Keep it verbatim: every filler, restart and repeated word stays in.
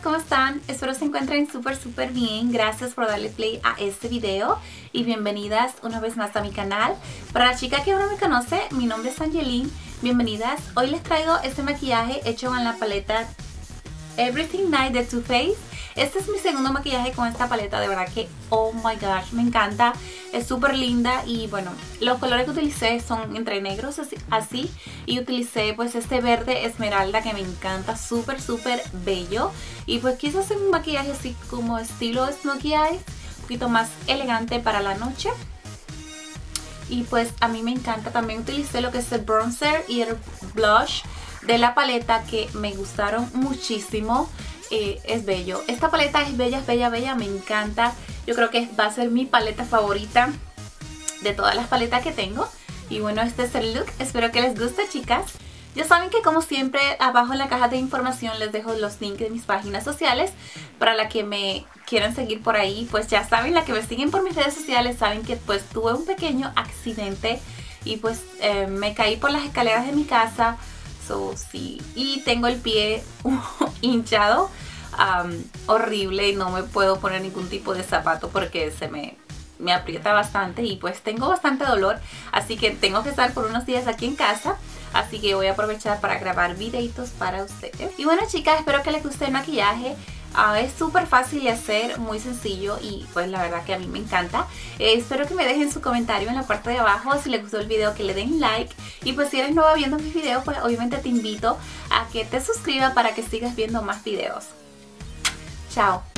¿cómo están? Espero se encuentren súper súper bien. Gracias por darle play a este video y bienvenidas una vez más a mi canal. Para la chica que aún no me conoce, mi nombre es Angeline. Bienvenidas. Hoy les traigo este maquillaje hecho con la paleta Everything Night de Too Faced. Este es mi segundo maquillaje con esta paleta, de verdad que oh my gosh, me encanta, es súper linda. Y bueno, los colores que utilicé son entre negros así, así y utilicé pues este verde esmeralda que me encanta, súper súper bello. Y pues quise hacer un maquillaje así como estilo smokey eyes, un poquito más elegante para la noche. Y pues a mí me encanta, también utilicé lo que es el bronzer y el blush de la paleta que me gustaron muchísimo. Eh, es bello, esta paleta es bella, es bella, bella, me encanta. Yo creo que va a ser mi paleta favorita de todas las paletas que tengo. Y bueno, este es el look, espero que les guste, chicas. Ya saben que como siempre abajo en la caja de información les dejo los links de mis páginas sociales. Para la que me quieran seguir por ahí, pues ya saben, la que me siguen por mis redes sociales saben que pues tuve un pequeño accidente y pues eh, me caí por las escaleras de mi casa. So, sí, y tengo el pie hinchado, um, horrible, y no me puedo poner ningún tipo de zapato porque se me, me aprieta bastante y pues tengo bastante dolor, así que tengo que estar por unos días aquí en casa. Así que voy a aprovechar para grabar videitos para ustedes. Y bueno, chicas, espero que les guste el maquillaje. Uh, es súper fácil de hacer, muy sencillo y pues la verdad que a mí me encanta. Eh, espero que me dejen su comentario en la parte de abajo. Si les gustó el video, que le den like. Y pues si eres nueva viendo mis videos, pues obviamente te invito a que te suscribas para que sigas viendo más videos. Chao.